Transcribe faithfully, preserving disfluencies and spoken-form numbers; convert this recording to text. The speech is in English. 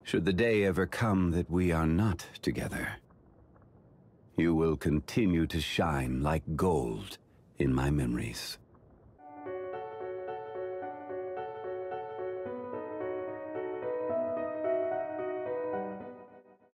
Should the day ever come that we are not together, you will continue to shine like gold in my memories.